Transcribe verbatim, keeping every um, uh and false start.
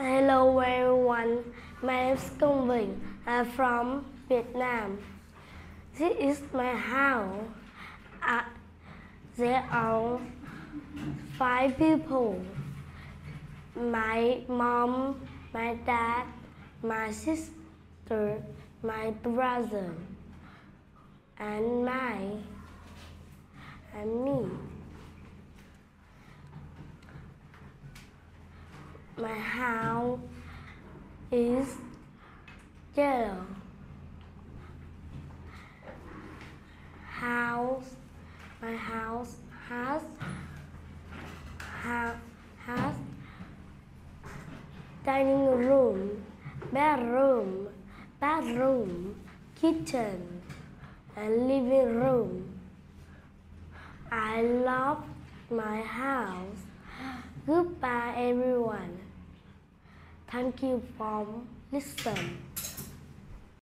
Hello everyone, my name is Công Vinh. I'm from Vietnam. This is my house. Uh, there are five people. My mom, my dad, my sister, my brother, and my and me. My house is yellow. House, my house has ha, has dining room, bedroom, bathroom, kitchen, and living room. I love my house. Goodbye everyone. Thank you for listening.